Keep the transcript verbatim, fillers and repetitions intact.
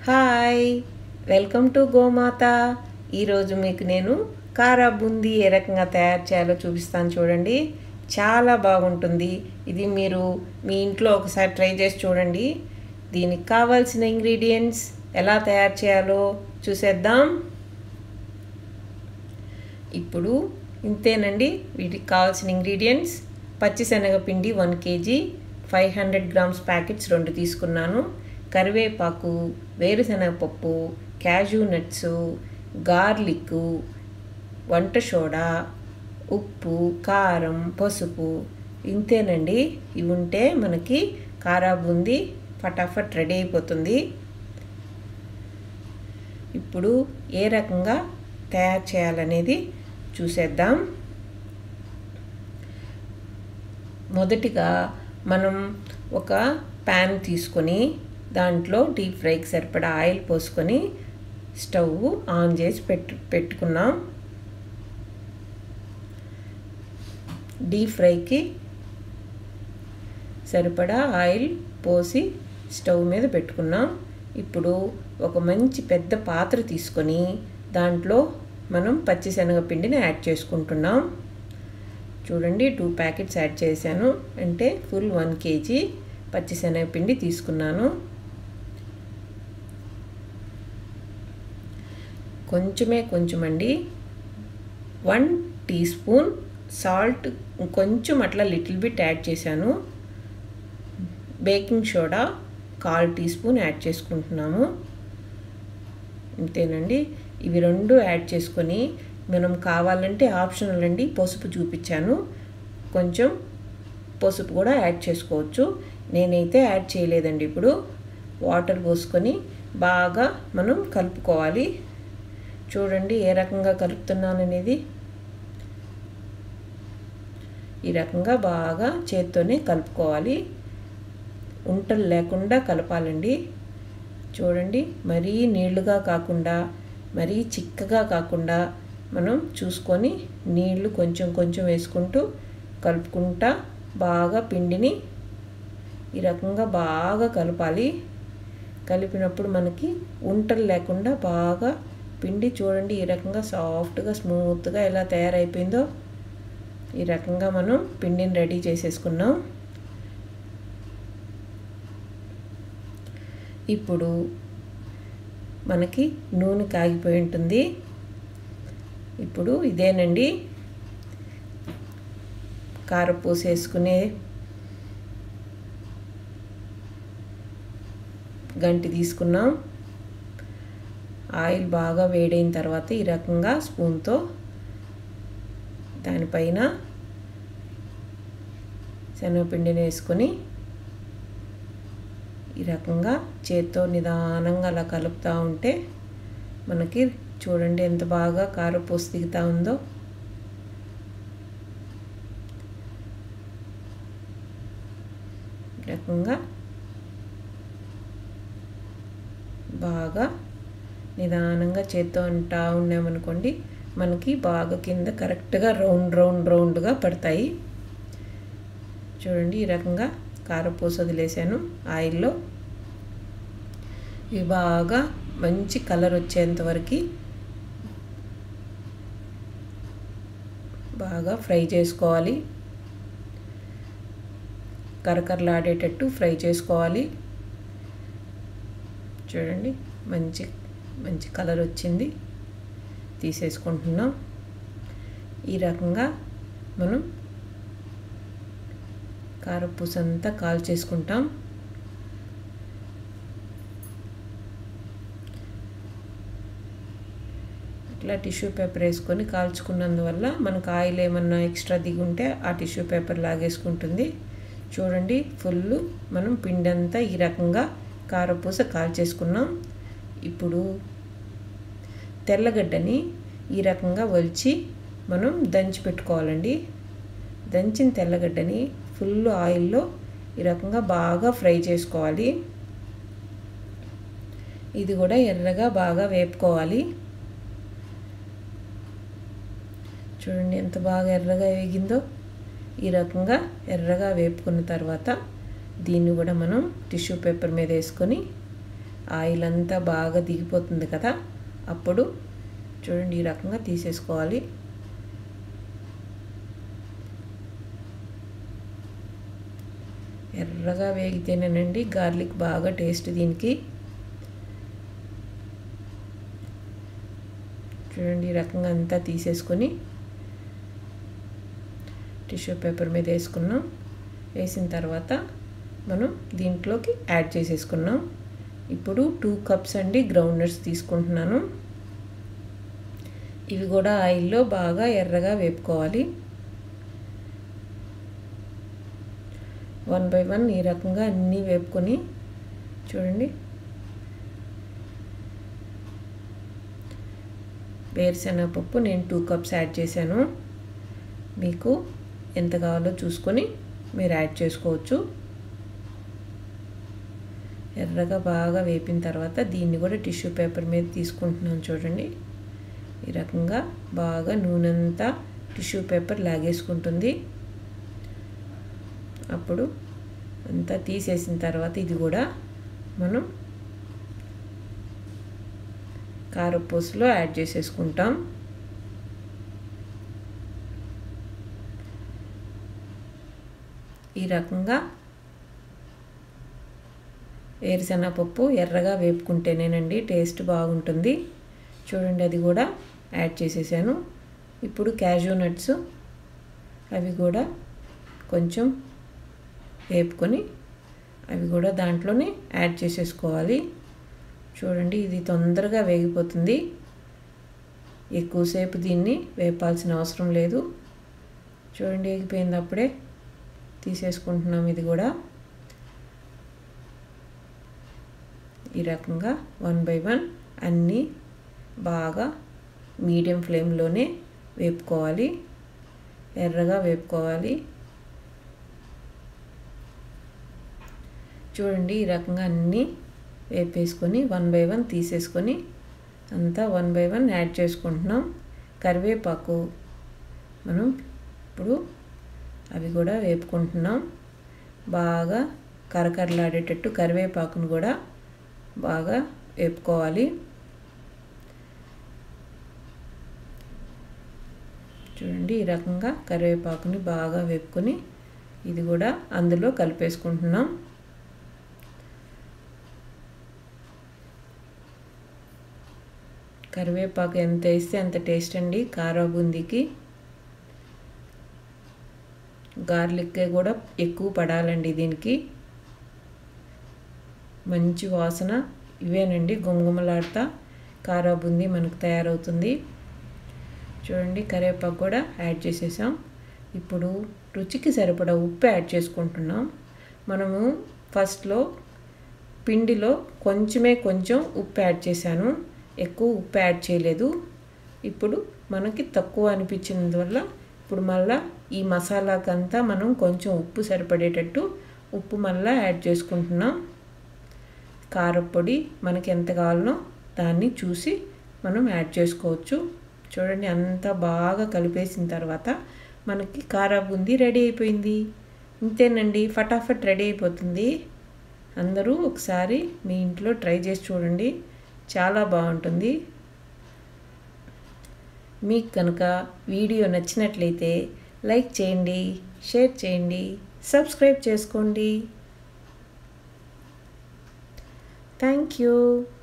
Hi, welcome to గోమాత. ఈరోజు మీకు నేను కారా బూందీ ఏ రకంగా తయారు చేయాలో చూపిస్తాను. చూడండి, చాలా బాగుంటుంది. ఇది మీరు మీ ఇంట్లో ఒకసారి ట్రై చేసి చూడండి. దీనికి కావాల్సిన ఇంగ్రీడియంట్స్ ఎలా తయారు చేయాలో చూసేద్దాం. ఇప్పుడు ఇంతేనండి వీటికి కావాల్సిన ఇంగ్రీడియంట్స్. పచ్చిశనగపిండి one KG, five hundred grams packets రెండు తీసుకున్నాను. కరివేపాకు, వేరుశనగపప్పు, క్యాజూ నట్స్, గార్లిక్, వంట సోడా, ఉప్పు, కారం, పసుపు. ఇంతేనండి. ఇవి ఉంటే మనకి కారా బూందీ ఫటాఫట్ రెడీ అయిపోతుంది. ఇప్పుడు ఏ రకంగా తయారు చేయాలనేది చూసేద్దాం. మొదటిగా మనం ఒక ప్యాన్ తీసుకొని దాంట్లో డీప్ ఫ్రైకి సరిపడా ఆయిల్ పోసుకొని స్టవ్ ఆన్ చేసి పెట్టు పెట్టుకున్నాం. డీప్ ఫ్రైకి సరిపడా ఆయిల్ పోసి స్టవ్ మీద పెట్టుకున్నాం. ఇప్పుడు ఒక మంచి పెద్ద పాత్ర తీసుకొని దాంట్లో మనం పచ్చిశనగపిండిని యాడ్ చేసుకుంటున్నాం. చూడండి, టూ ప్యాకెట్స్ యాడ్ చేశాను, అంటే ఫుల్ వన్ కేజీ పచ్చిశనగపిండి తీసుకున్నాను. కొంచెమే కొంచెం అండి. వన్ టీ స్పూన్ సాల్ట్, కొంచెం అట్లా లిటిల్ బిట్ యాడ్ చేశాను. బేకింగ్ సోడా కాల్ టీ స్పూన్ యాడ్ చేసుకుంటున్నాము. అంతేనండి. ఇవి రెండు యాడ్ చేసుకొని మనం కావాలంటే ఆప్షనల్ అండి, పసుపు చూపించాను, కొంచెం పసుపు కూడా యాడ్ చేసుకోవచ్చు. నేనైతే యాడ్ చేయలేదండి. ఇప్పుడు వాటర్ పోసుకొని బాగా మనం కలుపుకోవాలి. చూడండి ఏ రకంగా కలుపుతున్నాను అనేది. ఈ రకంగా బాగా చేత్తోనే కలుపుకోవాలి, ఉంటలు లేకుండా కలపాలండి. చూడండి, మరీ నీళ్లుగా కాకుండా మరీ చిక్కగా కాకుండా మనం చూసుకొని నీళ్లు కొంచెం కొంచెం వేసుకుంటూ కలుపుకుంటా బాగా పిండిని ఈ రకంగా బాగా కలపాలి. కలిపినప్పుడు మనకి ఉంటలు లేకుండా బాగా పిండి, చూడండి ఈ రకంగా సాఫ్ట్గా స్మూత్గా ఎలా తయారైపోయిందో. ఈ రకంగా మనం పిండిని రెడీ చేసేసుకున్నాం. ఇప్పుడు మనకి నూనె కాగిపోయి ఉంటుంది. ఇప్పుడు ఇదేనండి కారపూస వేసుకునే గంటి తీసుకున్నాం. ఆయిల్ బాగా వేడైన తర్వాత ఈ రకంగా స్పూన్తో దానిపైన శనగపిండిని వేసుకొని ఈ రకంగా చేత్తో నిదానంగా అలా కలుపుతూ ఉంటే మనకి చూడండి ఎంత బాగా కారపూస దిగుతూ ఉందో. ఈ రకంగా బాగా నిదానంగా చేత్తో అంటా ఉన్నామనుకోండి, మనకి బాగా కింద కరెక్ట్గా రౌండ్ రౌండ్ రౌండ్గా పడతాయి. చూడండి ఈ రకంగా కారపూస వదిలేసాను ఆయిల్లో. ఇవి బాగా మంచి కలర్ వచ్చేంత వరకు బాగా ఫ్రై చేసుకోవాలి. కరకరలాడేటట్టు ఫ్రై చేసుకోవాలి. చూడండి మంచి మంచి కలర్ వచ్చింది, తీసేసుకుంటున్నాం. ఈ రకంగా మనం కారపూస అంతా కాల్చేసుకుంటాం. ఇట్లా టిష్యూ పేపర్ వేసుకొని కాల్చుకున్నందువల్ల మనకు ఆయిల్ ఏమన్నా ఎక్స్ట్రా దిగి ఉంటే ఆ టిష్యూ పేపర్ లాగేసుకుంటుంది. చూడండి, ఫుల్ మనం పిండి అంతా ఈ రకంగా కారపూస కాల్చేసుకున్నాం. ఇప్పుడు తెల్లగడ్డని ఈ రకంగా ఒలిచి మనం దంచి పెట్టుకోవాలండి. దంచిన తెల్లగడ్డని ఫుల్ ఆయిల్లో ఈ రకంగా బాగా ఫ్రై చేసుకోవాలి. ఇది కూడా ఎర్రగా బాగా వేపుకోవాలి. చూడండి ఎంత బాగా ఎర్రగా వేగిందో. ఈ రకంగా ఎర్రగా వేపుకున్న తర్వాత దీన్ని కూడా మనం టిష్యూ పేపర్ మీద వేసుకొని ఆయిల్ అంతా బాగా దిగిపోతుంది కదా, అప్పుడు చూడండి ఈ రకంగా తీసేసుకోవాలి. ఎర్రగా వేగితేనేనండి గార్లిక్ బాగా టేస్ట్ దీనికి. చూడండి ఈ రకంగా అంతా తీసేసుకొని టిష్యూ పేపర్ మీద వేసుకున్నాం. వేసిన తర్వాత మనం దీంట్లోకి యాడ్ చేసేసుకున్నాం. ఇప్పుడు టూ కప్స్ అండి గ్రౌండ్ నట్స్ తీసుకుంటున్నాను. ఇవి కూడా ఆయిల్లో బాగా ఎర్రగా వేపుకోవాలి. వన్ బై వన్ ఈ రకంగా అన్నీ వేపుకొని చూడండి. వేరుశనగపప్పు నేను టూ కప్స్ యాడ్ చేశాను. మీకు ఎంత కావాలో చూసుకొని మీరు యాడ్ చేసుకోవచ్చు. ఎర్రగా బాగా వేపిన తర్వాత దీన్ని కూడా టిష్యూ పేపర్ మీద తీసుకుంటున్నాను. చూడండి ఈ రకంగా బాగా నూనె అంతా టిష్యూ పేపర్ లాగేసుకుంటుంది. అప్పుడు అంతా తీసేసిన తర్వాత ఇది కూడా మనం కారపూసలో యాడ్ చేసేసుకుంటాం. ఈ రకంగా వేరుశనగపప్పు ఎర్రగా వేపుకుంటేనేనండి టేస్ట్ బాగుంటుంది. చూడండి అది కూడా యాడ్ చేసేసాను. ఇప్పుడు క్యాష్యూ నట్స్ అవి కూడా కొంచెం వేపుకొని అవి కూడా దాంట్లోనే యాడ్ చేసేసుకోవాలి. చూడండి ఇది తొందరగా వేగిపోతుంది. ఎక్కువసేపు దీన్ని వేపాల్సిన అవసరం లేదు. చూడండి వేగిపోయింది, అప్పుడే తీసేసుకుంటున్నాం. ఇది కూడా ఈ రకంగా వన్ బై వన్ అన్నీ బాగా మీడియం ఫ్లేమ్లోనే వేపుకోవాలి, ఎర్రగా వేపుకోవాలి. చూడండి ఈ రకంగా అన్నీ వేపేసుకొని వన్ బై వన్ తీసేసుకొని అంతా వన్ బై వన్ యాడ్ చేసుకుంటున్నాం. కరివేపాకు మనం ఇప్పుడు అవి కూడా వేపుకుంటున్నాం. బాగా కరకరలాడేటట్టు కరివేపాకును కూడా బాగా వేపుకోవాలి. చూడండి ఈ రకంగా కరివేపాకుని బాగా వేపుకొని ఇది కూడా అందులో కలిపేసుకుంటున్నాం. కరివేపాకు ఎంత వేస్తే అంత టేస్ట్ అండి కారా బూందీకి. గార్లిక్ కూడా ఎక్కువ పడాలండి దీనికి. మంచి వాసన ఇవేనండి, గుమగుమలాడుతా కారా బూందీ మనకు తయారవుతుంది. చూడండి కరివేపాకు కూడా యాడ్ చేసేసాం. ఇప్పుడు రుచికి సరిపడా ఉప్పు యాడ్ చేసుకుంటున్నాం. మనము ఫస్ట్లో పిండిలో కొంచెమే కొంచెం ఉప్పు యాడ్ చేశాను, ఎక్కువ ఉప్పు యాడ్ చేయలేదు. ఇప్పుడు మనకి తక్కువ అనిపించినందువల్ల ఇప్పుడు మళ్ళీ ఈ మసాలాకంతా మనం కొంచెం ఉప్పు సరిపడేటట్టు ఉప్పు మళ్ళీ యాడ్ చేసుకుంటున్నాం. కారపొడి మనకి ఎంత కావాలనో దాన్ని చూసి మనం యాడ్ చేసుకోవచ్చు. చూడండి అంతా బాగా కలిపేసిన తర్వాత మనకి కారా బూందీ రెడీ అయిపోయింది. ఇంతేనండి, ఫటాఫట్ రెడీ అయిపోతుంది. అందరూ ఒకసారి మీ ఇంట్లో ట్రై చేసి చూడండి, చాలా బాగుంటుంది. మీకు కనుక వీడియో నచ్చినట్లయితే లైక్ చేయండి, షేర్ చేయండి, సబ్స్క్రైబ్ చేసుకోండి. Thank you.